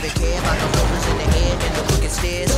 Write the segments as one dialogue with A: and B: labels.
A: to care about the holders in the head and the crooked stairs.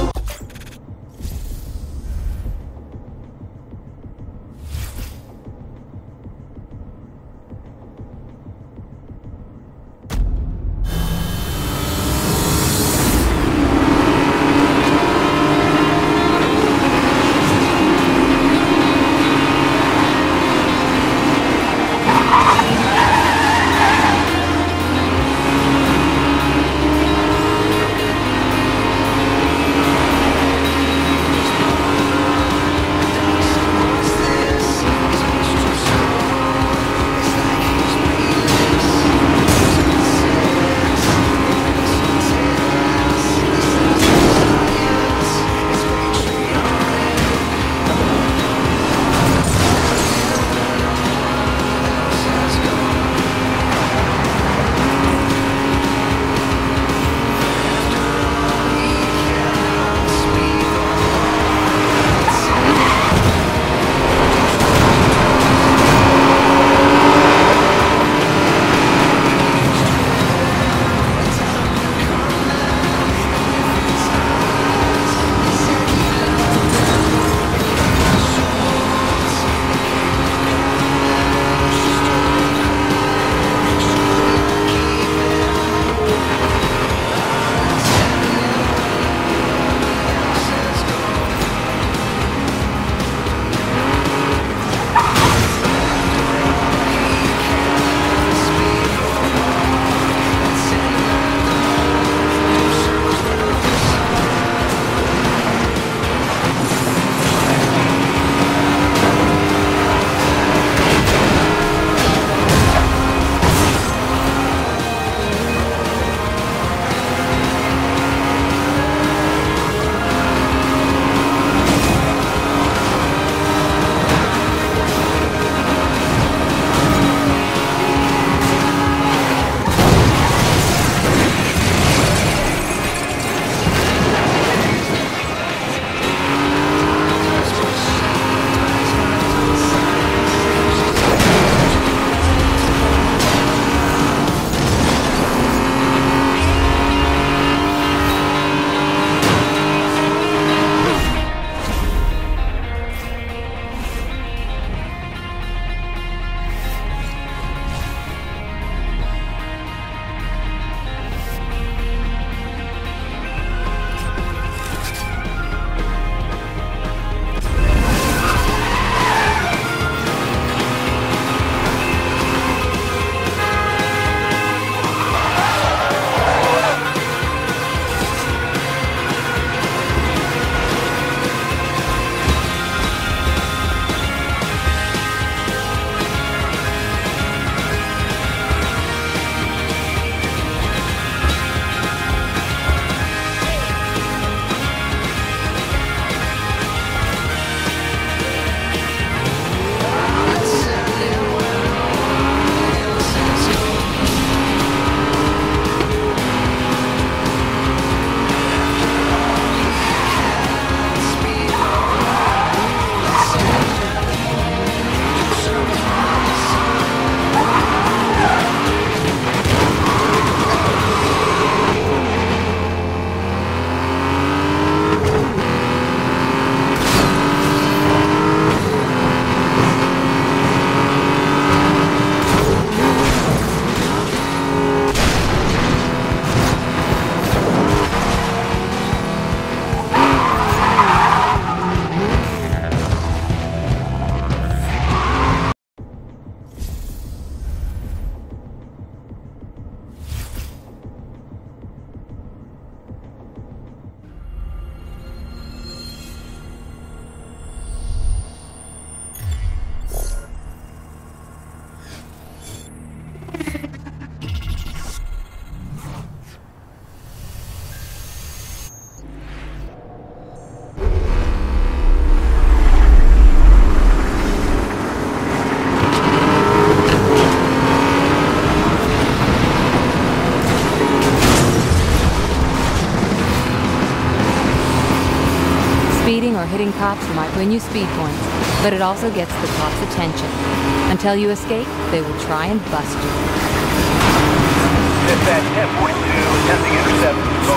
B: or hitting cops might win you speed points, but it also gets the cops' attention. Until you escape, they will try and bust you.
C: Dispatch 1042, attempting intercept.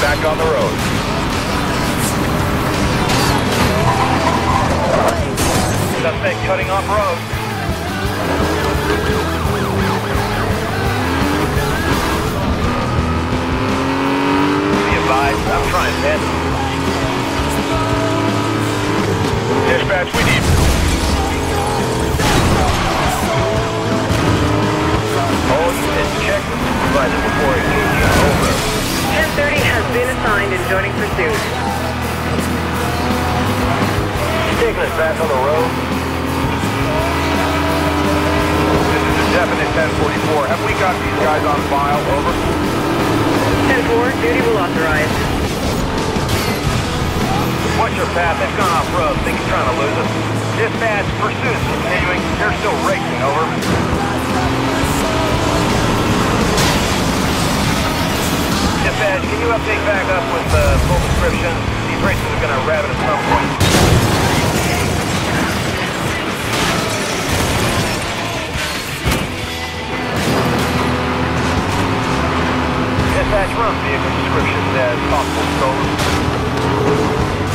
C: back on the road. Suspect cutting off road. Be advised, I'm trying, man. Dispatch, we need. All units check with supervisor before engaging. Over.
D: 1030 has been assigned and joining pursuit.
C: Taking us back on the road. This is a definite 1044. Have we got these guys on file? Over.
D: 10-4, duty will authorize.
C: Watch your path. They've gone off-road. Think you're trying to lose us. Dispatch, pursuit is continuing. They're still racing. Over. Dispatch, can you update back up with the full description? These racers are going to rabbit at some point. Dispatch, run vehicle descriptions as possible stolen.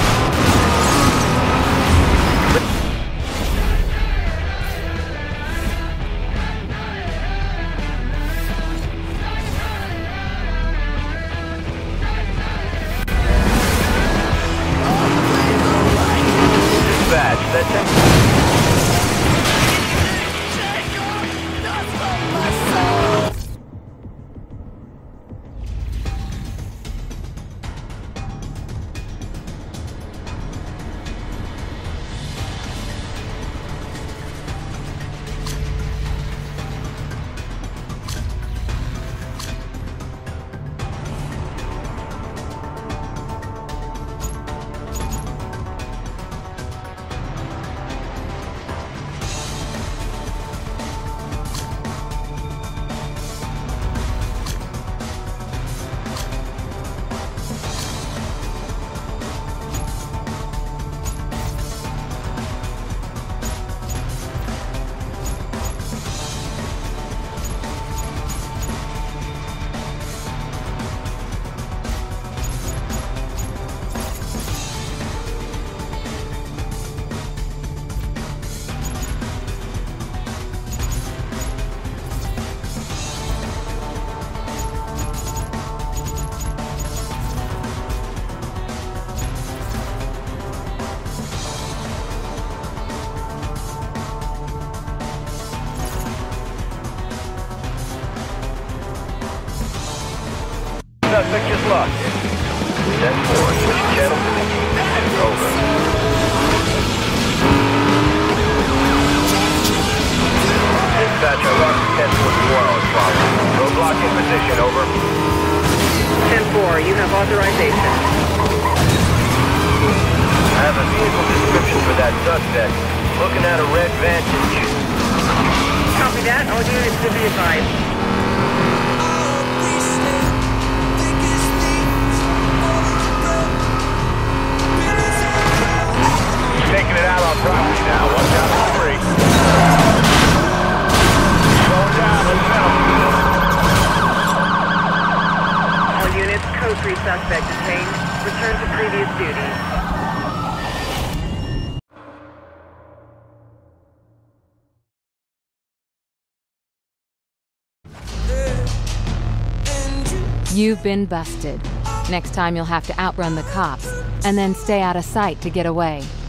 C: Suspect just lost it. 10-4, switch channel to the team. Over. Dispatch, I lost 10-4 on problem. Roadblock in position, over.
D: 10-4, you have authorization.
C: I have a vehicle description for that suspect. Looking at a red Vantage.
D: Copy that, all units to be advised.
C: Taking it out on property now. Watch out on the street. Slowing down. Let's go.
D: All units, code 3 suspect detained. Return to previous duties.
B: You've been busted. Next time you'll have to outrun the cops, and then stay out of sight to get away.